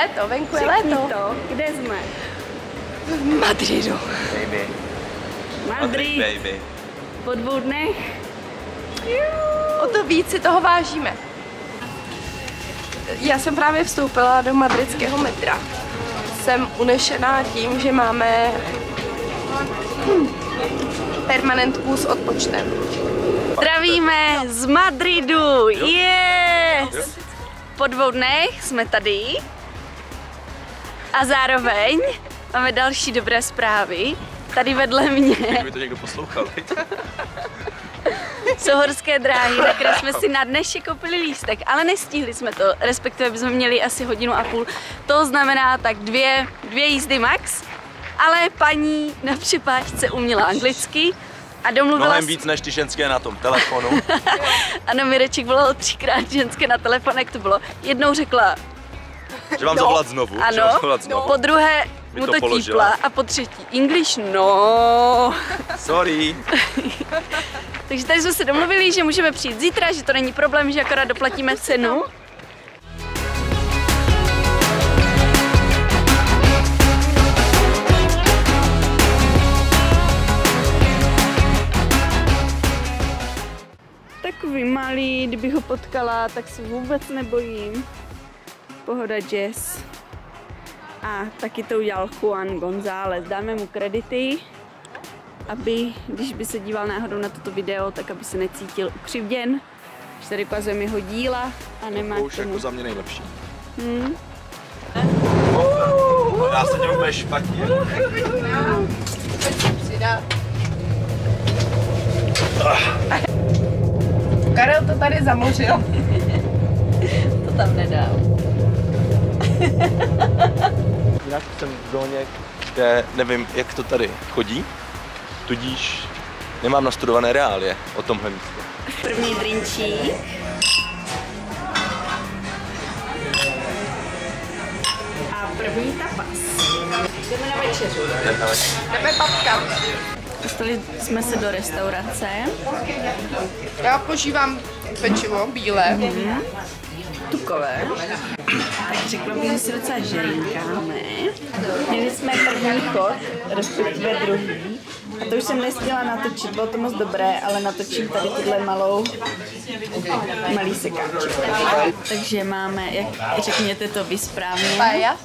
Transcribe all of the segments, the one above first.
léto, venku je léto. Kde jsme? V Madridu. Baby. Madrid. Baby. Po 2 dnech. O to víc si toho vážíme. Já jsem právě vstoupila do madridského metra. Jsem unešená tím, že máme permanentku s odpočtem. Zdravíme z Madridu, yes! Po 2 dnech jsme tady a zároveň máme další dobré zprávy. Tady vedle mě Kdyby to někdo poslouchal. jsou horské dráhy, na které jsme si na dnešek koupili lístek, ale nestihli jsme to, respektive bychom měli asi 1,5 hodiny. To znamená tak 2 jízdy max, ale paní na přepážce uměla anglicky a domluvila Mnohem víc než ty ženské na tom telefonu. Ano, Mireček volal 3krát ženské na telefon, jak to bylo. Jednou řekla Že mám zavolat znovu. ano, že mám zavolat znovu. po druhé Mi mu to to položila. típla a po třetí English no. Sorry. Takže tady jsme se domluvili, že můžeme přijít zítra, že to není problém, že akorát doplatíme cenu. Takový malý, kdybych ho potkala, tak se vůbec nebojím. Pohoda jazz. A taky to udělal Juan González. Dáme mu kredity, aby, když by se díval náhodou na toto video, tak aby se necítil ukřivděn. Že tady ukazujeme jeho díla a nemá To už k tomu. jako za mě nejlepší. Hmm. Já se dělám úplně špatně. Karel to tady zamořil. To tam nedám. Jinak jsem v zóně, kde nevím, jak to tady chodí, tudíž nemám nastudované reálie o tomhle místě. První drinčík. A první tapas. Jdeme na večeřu. Jdeme papka. Dostali jsme se do restaurace. Já požívám pečivo bílé. Tukové. Tak řekla bych, že si docela žerinkáme. Měli jsme první chod, respektive druhý. A to už jsem nestihla natočit, bylo to moc dobré, ale natočím tady tyhle malý sekáček. Takže máme, jak řekněte to vy správně. Paella.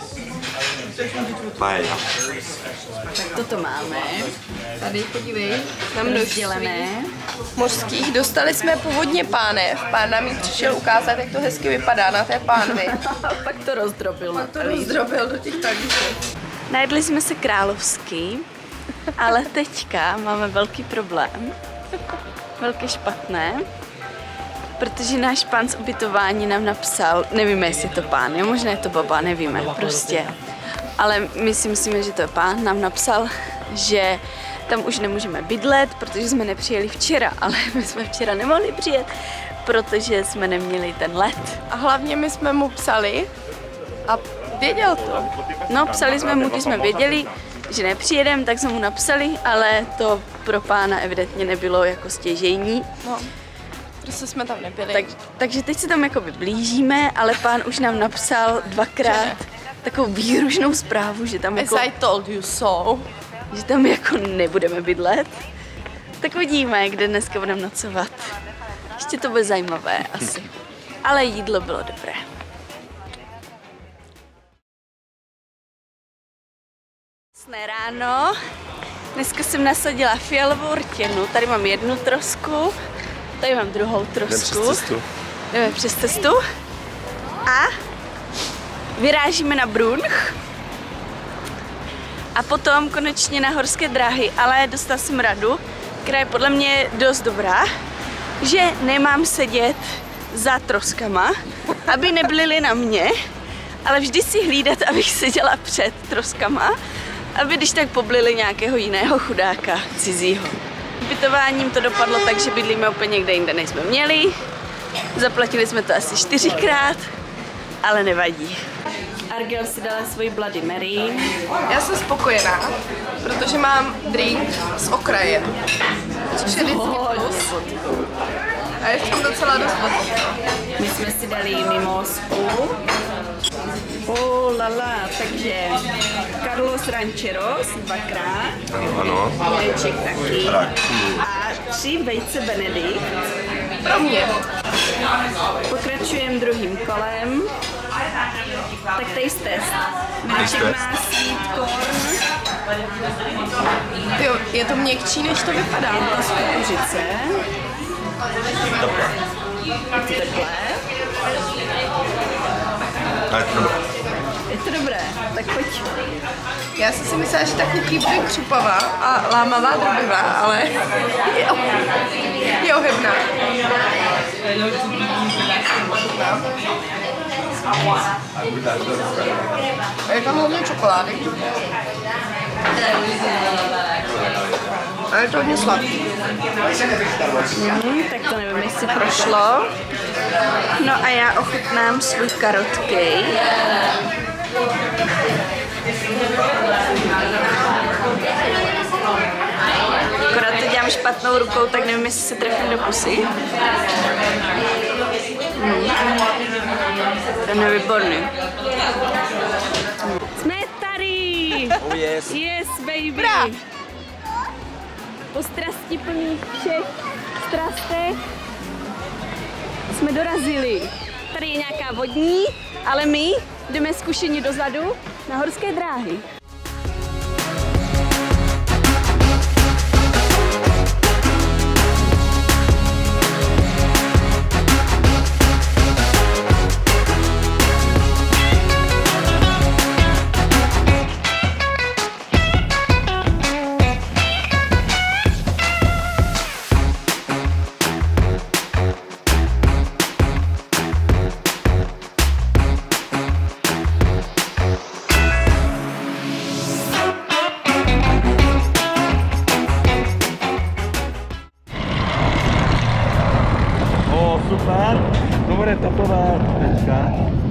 Paella. Tak toto máme. Tady podívej. Na množství Rozdělené. mořských. Dostali jsme původně pánev. Pán nám jí přišel ukázat, jak to hezky vypadá na té pánvi. Pak to rozdrobil. Pak to rozdrobil do těch talířů. Najedli jsme se královsky, ale teďka máme velký problém. Velké špatné. Protože náš pán z ubytování nám napsal, nevíme, jestli je to pán, jo, možná je to baba, nevíme, prostě. Ale my si myslíme, že to je pán, nám napsal, že tam už nemůžeme bydlet, protože jsme nepřijeli včera, ale my jsme včera nemohli přijet, protože jsme neměli ten let. A hlavně my jsme mu psali a věděl to. No, psali jsme mu, když jsme věděli, že nepřijedeme, tak jsme mu napsali, ale to pro pána evidentně nebylo jako stěžejní. No, prostě jsme tam nebyli. Takže teď se tam jako blížíme, ale pán už nám napsal 2krát takovou výhružnou zprávu, že tam jako, As I told you so. že tam jako nebudeme bydlet. Tak uvidíme, kde dneska budeme nocovat. Ještě to bude zajímavé asi. Ale jídlo bylo dobré. Krásné ráno. Dneska jsem nasadila fialovou rtěnu. Tady mám jednu trosku, tady mám druhou trosku. Jdeme přes cestu. A vyrážíme na Brunch. A potom konečně na horské dráhy, ale dostala jsem radu, která je podle mě dost dobrá, že nemám sedět za troskama, aby neblily na mě, ale vždy si hlídat, abych seděla před troskama, aby když tak poblili nějakého jiného chudáka cizího. Ubytováním to dopadlo tak, že bydlíme úplně někde jinde, než jsme měli. Zaplatili jsme to asi 4krát, ale nevadí. Argel si dala svoji Bloody Mary. Já jsem spokojená, protože mám drink z okraje. Což je vždycky plus. A je tam docela dost vodky. My jsme si dali mimózku. Oh lala, takže Carlos Rancheros 2krát, Ano. Mireček taky a 3 vejce Benedikt. Pro mě. Pokračujeme druhým kolem. Tak taste test. Mireček má sweet corn. Jo, je to měkčí, než to vypadá. Je to z kukuřice. Je to teplé. Je to dobré, tak pojď. Já jsem si myslela, že ta cookie bude křupavá a lámavá drobivá, ale je ohebná. Je tam hodně čokolády. A je to hodně sladký. Tak to nevím, jestli prošlo. No a já ochutnám svůj carrot cake. Akorát to dělám špatnou rukou, tak nevím, jestli se trefím do pusy. Ten je výborný. Jsme tady! Oh yes. Yes, baby! Bra. Po strastiplných všech strastech jsme dorazili. Tady je nějaká vodní, ale my jdeme zkušeně dozadu na horské dráhy. Super, to bude topové teďka.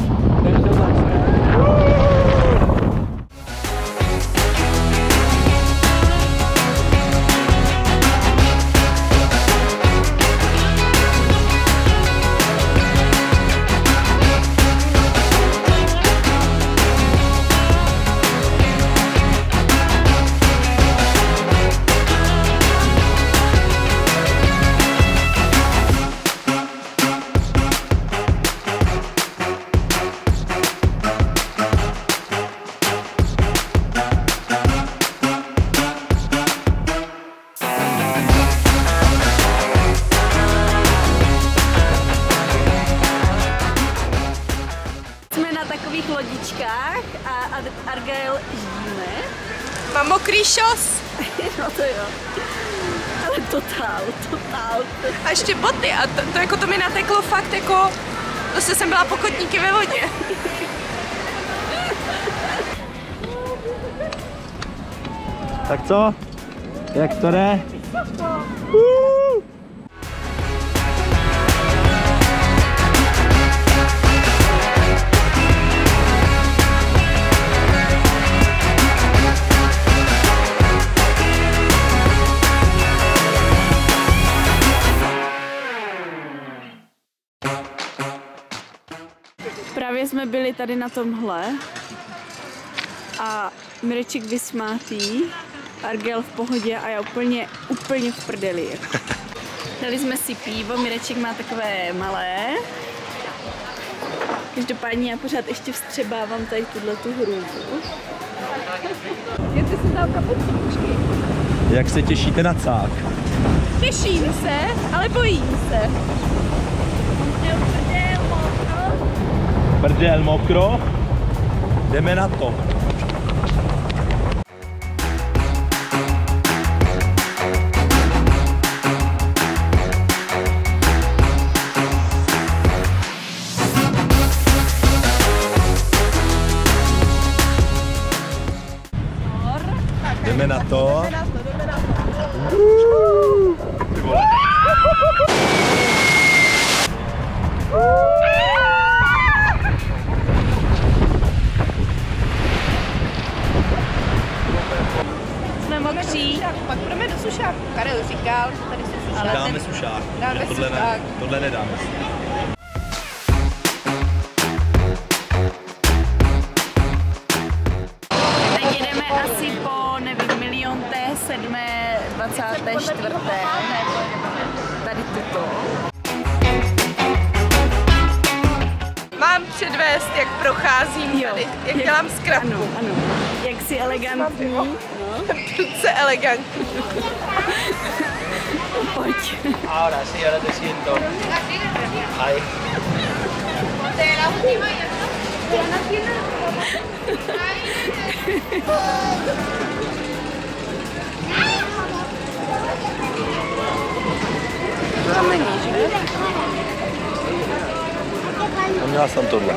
lodičkách a Argyle ždíme. Mám mokrý šos. No to jo. Ale totál. A ještě boty a to jako to mi nateklo fakt jako, zase jsem byla pokotníky ve vodě. Tak co? Jak to jde? Právě jsme byli tady na tomhle a Mireček vysmátý, Argyle v pohodě a já úplně v prdeli. Dali jsme si pivo, Mireček má takové malé. Každopádně já pořád ještě vstřebávám tady tuhletu hrůzu. Ty si dal kapučky. Jak se těšíte na cák? Těším se, ale bojím se. Prdel mokro, jdeme na to. Jdeme na to. Jsme mokří. Pak půjdeme do sušáku. Karel říkal, že tady jsou sušáky. Dáme sušák. Dáme sušák. Tohle nedáme. předvést, jak procházím tady, jak dělám zkratku. Ano, ano. Jak jsi elegantní. No. Prudce elegantní. Pojď. Ahora sí, ahora te siento. Ahí. Tam není, že? A měla jsem tohle.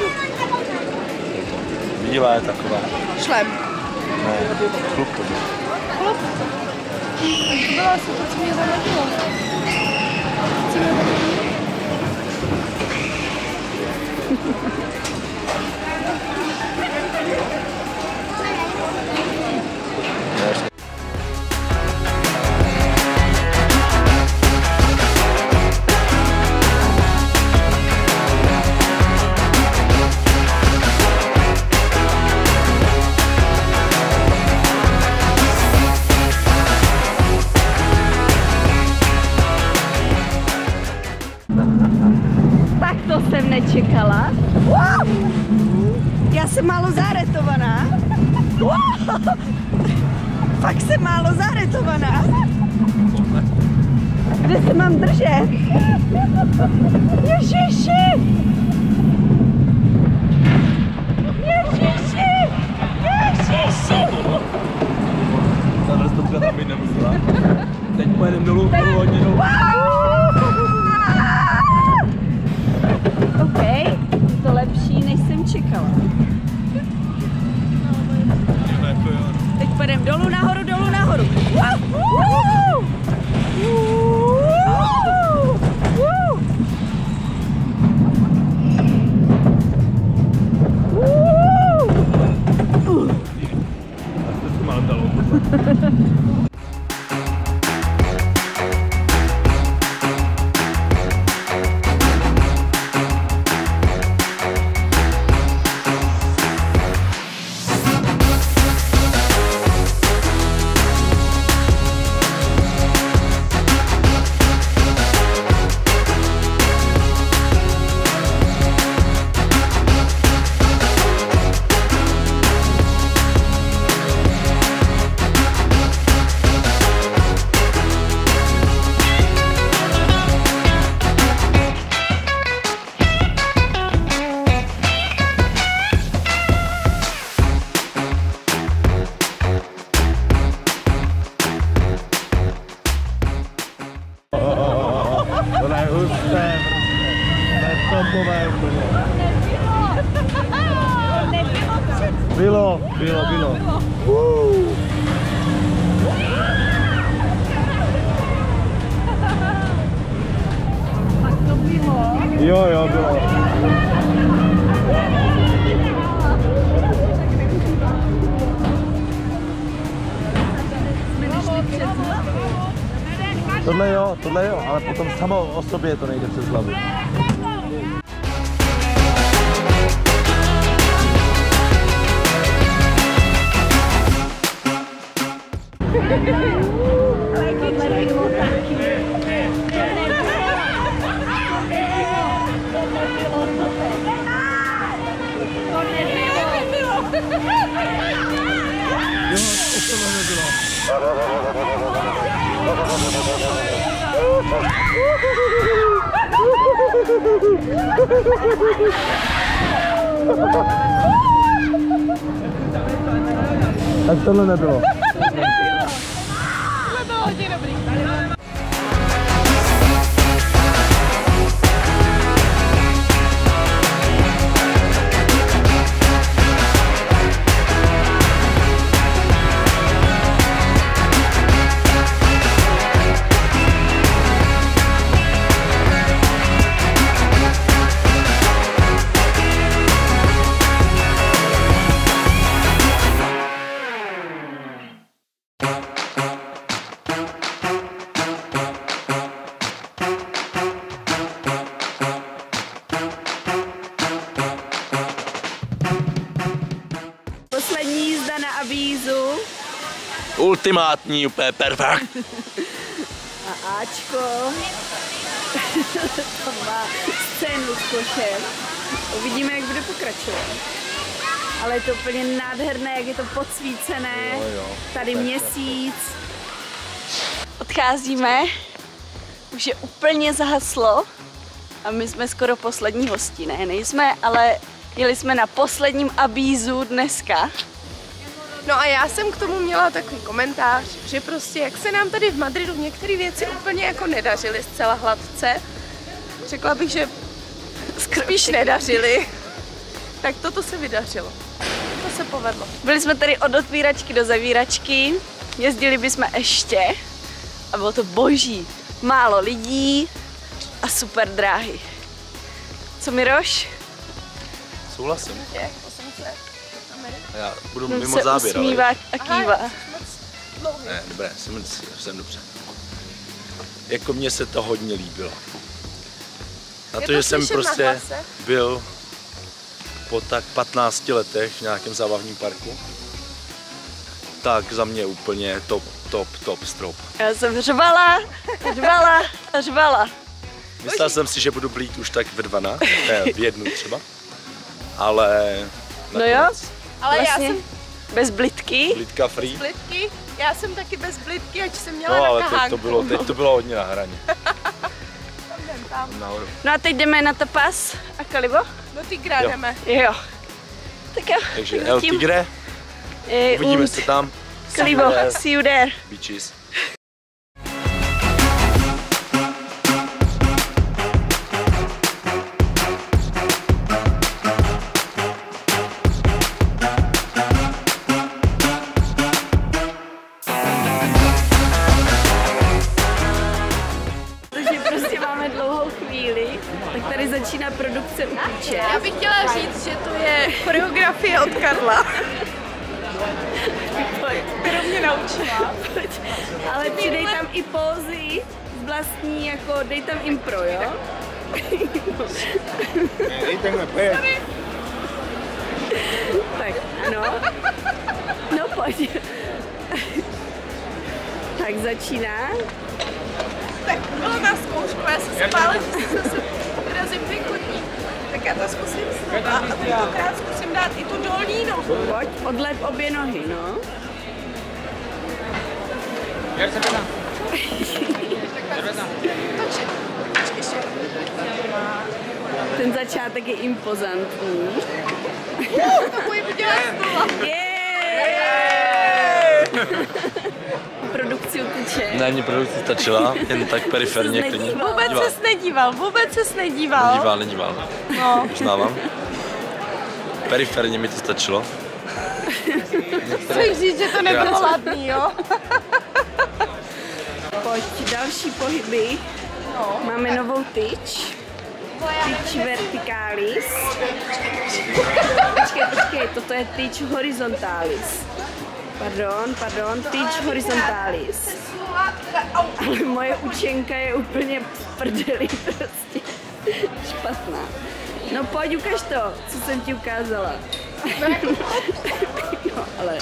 Bílá je taková. Šlem. Ne, chlup to byl. Chlup. To bylo asi to, co mě zavadilo. Co mě zavadilo? Tak to jsem nečekala. Wow! Já jsem málo zaretovaná. Wow! Fakt jsem málo zaretovaná. Kde se mám držet? Ježiši! Ježiši! Ježiši! Tahle stopka tam být nemusela. Teď pojedeme dolů, hodně dolů. OK, je to lepší, než jsem čekala. Teď půjdeme dolů, nahoru, dolů, nahoru. Tohle je husté, to je topové úplně. Bylo. Tak to bylo. Jo, bylo. Tohle jo, ale potom samo o sobě to nejde přes hlavu. Tak tohle nebylo. To bylo hodně dobrý. Poslední jízda na Avízu. Ultimátní, úplně perfekt. A Ačko. To má scénu s košem. Uvidíme, jak bude pokračovat. Ale je to úplně nádherné, jak je to podsvícené. Jo. Tady měsíc. Odcházíme. Už je úplně zahaslo. A my jsme skoro poslední hosti. Ne, nejsme, ale jeli jsme na posledním abízu dneska. No a já jsem k tomu měla takový komentář, že prostě jak se nám tady v Madridu některé věci úplně jako nedařily zcela hladce, řekla bych, že spíš nedařily, tak toto se vydařilo. To se povedlo. Byli jsme tady od otvíračky do zavíračky, jezdili bychom ještě a bylo to boží. Málo lidí a super dráhy. Co, Miroš? Souhlasím. Je, 800. Já budu No, mimo se záběr. usmívá a kývá. Ne, dobré, jsem dobře. Jako mně se to hodně líbilo. Na to, že jsem prostě byl po tak 15 letech v nějakém zábavním parku, tak za mě úplně top strop. Já jsem řvala. Myslel jsem si, že budu blít už tak ve 12, ne, v 1 třeba, ale No jo, Ale vlastně já jsem bez blitky. blítka free. blitky, já jsem taky bez blitky, ať jsem měla No na ale kahánku. teď to bylo hodně na hraně. Nahoru. No a teď jdeme na tapas a Kalibo? Do Tigra Jo. jdeme. Jo. Tak jo. Takže tak El tím, Tigre, uvidíme se tam. Kalibo, see you there. Beaches. Protože prostě máme dlouhou chvíli, tak tady začíná produkce upíče. Já bych chtěla říct, že to je choreografie od Karla, kterou mě naučila. Ale přidej tam i pózy vlastní, jako dej tam impro, jo? Tak, ano. No pojď. Tak začíná. Tak bylo na zkoušku, já jsem se bála, že se zase vyrazím pěkotní. Tak já to zkusím znova a tentokrát zkusím dát i tu dolní nohu. Pojď, odlep obě nohy, no. Točit. Ještě. Ten začátek je impozantní. Tak můj udělat znova. Produkci uteče. Ne, mě produkce stačila, jen tak periferně klidně. Vůbec ses nedíval. Nedíval. No. Uznávám. Periferně mi to stačilo. Chceš říct, že to nebylo ladný, jo? Pojď, další pohyby. No. Máme novou tyč. Tyč verticalis. Počkej, toto je tyč horizontalis. Pardon, tyč horizontalis. Ale moje učenka je úplně v prdeli prostě. Špatná. No pojď, ukaž to, co jsem ti ukázala. No, ale...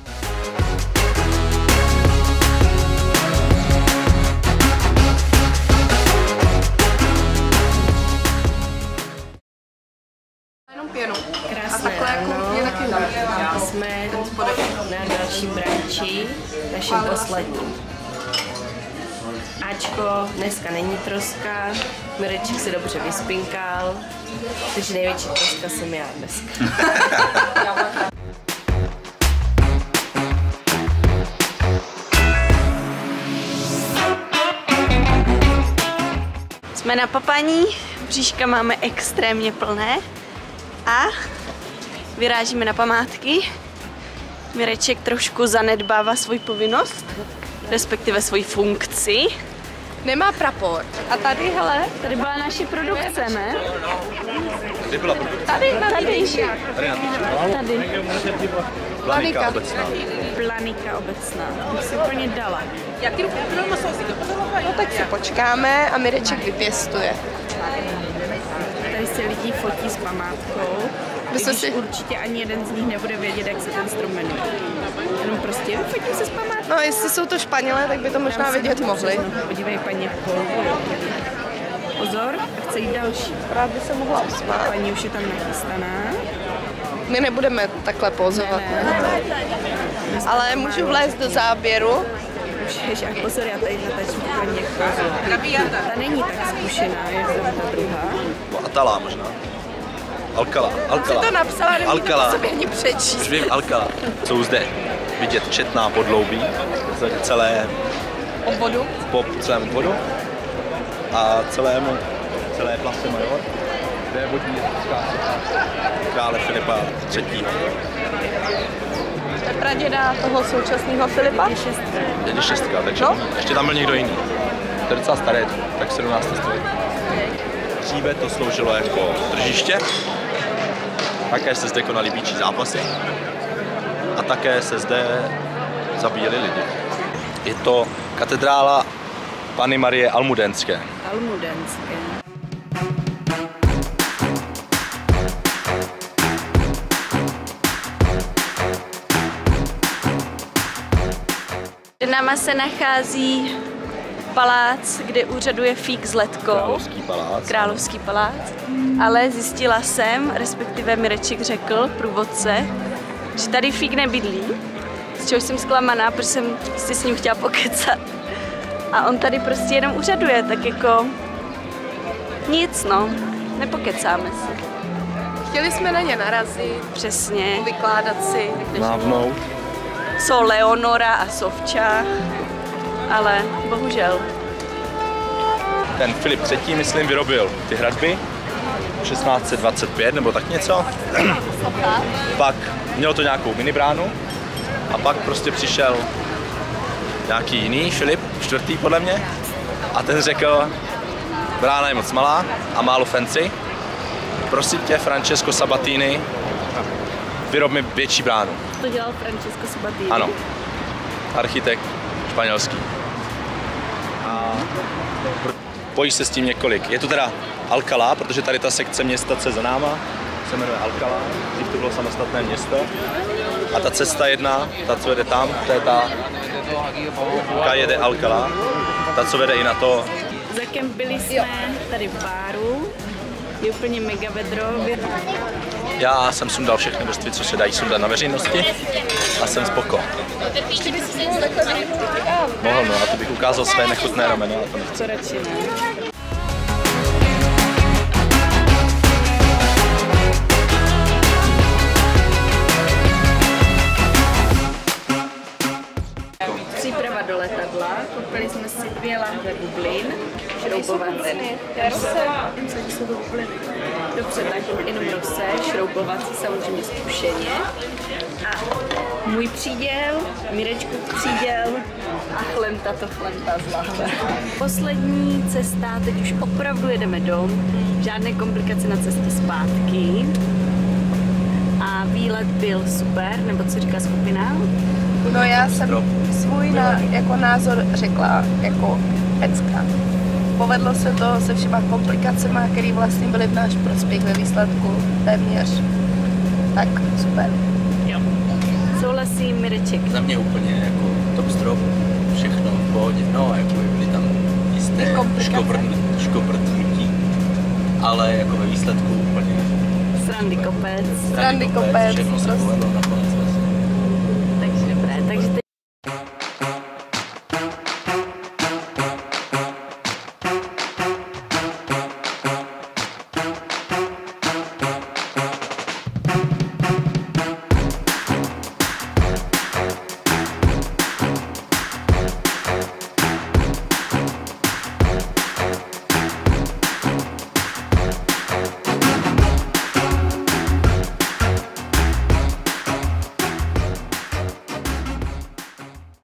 Jenom pěnu. Krásné, A takhle jako ano. mě taky A jsme na dalším branči, naším posledním. Ačko, dneska není troska, Mireček se dobře vyspinkal, takže největší troska jsem já dneska. Jsme na papaní, bříška máme extrémně plné a vyrážíme na památky. Mireček trošku zanedbává svoji povinnost, respektive svoji funkci. Nemá prapor. A tady, hele, Tady byla naše produkce, ne? Kdy byla produkce? tady na Tady. tady. Planika obecná. Planika obecná. Bych si úplně dala. No tak si počkáme a Mireček vypěstuje. Tady se lidi fotí s památkou. Když určitě ani jeden z nich nebude vědět, jak se ten strom jmenuje. Jenom prostě fotím se s památkou. No jestli jsou to Španělé, tak by to možná vědět mohli. Podívej, paní Polvu. Pozor, chce jít další. Rád by se mohla usmát. Paní už je tam nachystaná. My nebudeme takhle pozovat. Ne. Ale můžu vlézt do záběru. Už a pozor, já tady natačím pro někoho. Ta není tak zkušená, jak tam ta druhá. Atala možná. Alcala. Jsi to napsala, nemůžu to sobě ani přečíst. Už vím, Alcala. Jsou zde vidět četná podloubí, celé Obvodu. po celém obvodu a celé Place Major, kde je vodní krále Filipa III. To je praděda toho současného Filipa? Dědi šestka, takže no? Ještě tam byl někdo jiný. To je docela staré, tak 17. století. Dříve to sloužilo jako tržiště, také se zde konaly býčí zápasy a také se zde zabíjeli lidi. Je to katedrála Panny Marie Almudenské. Almudenské. Před náma se nachází palác, kde úřaduje Fík s Letkou. Královský palác. Královský palác. Ale zjistila jsem, respektive Mireček řekl, průvodce, že tady Fík nebydlí. Z čehož jsem zklamaná, protože jsem si s ním chtěla pokecat. A on tady prostě jenom úřaduje, tak jako nic, no, nepokecáme si. Chtěli jsme na ně narazit, Přesně. vykládat si. Mávnout. Jsou Leonora a Sovča, ale bohužel. Ten Filip III, myslím, vyrobil ty hradby 1625 nebo tak něco. Pak mělo to nějakou minibránu a pak prostě přišel nějaký jiný Filip IV. Podle mě a ten řekl, brána je moc malá a málo fancy. Prosím tě, Francesco Sabatini, vyrob mi větší bránu. To dělal Francesco Sabatini. Ano, architekt španělský. A pojí se s tím několik. Je tu teda Alcalá, protože tady ta sekce města, co je za náma, se jmenuje Alcalá. Dřív to bylo samostatné město. A ta cesta jedna, ta, co vede tam, to je ta Calle de Alcalá. Ta, co vede i na to. Zakempili jsme tady v baru. Je úplně mega vedro. Já jsem sundal všechny vrstvy, co se dají sundat na veřejnosti a jsem spoko. Mohl, no, a to bych ukázal své nechutné rameno. A to nechci. To radši ne. Příprava do letadla. Koupili jsme si 2 lahve bublin. Šroubovací. Dobře, tak jenom rose, šroubovací, samozřejmě zkušeně. A můj příděl, Mirečku příděl a chlemta z lahve. Poslední cesta, teď už opravdu jedeme dom, žádné komplikace na cestě zpátky. A výlet byl super, nebo co říká skupina? No já jsem svůj jako názor řekla jako pecka. Povedlo se to se všema komplikacemi, které vlastně byly v náš prospěch ve výsledku téměř. Tak super. Jo. Souhlasím, Mireček. Za mě úplně jako top strop, všechno v pohodě, no jako byly tam jisté škobrtnutí, ale jako ve výsledku úplně Srandy kopec. Srandy kopec. všechno se povedlo nakonec.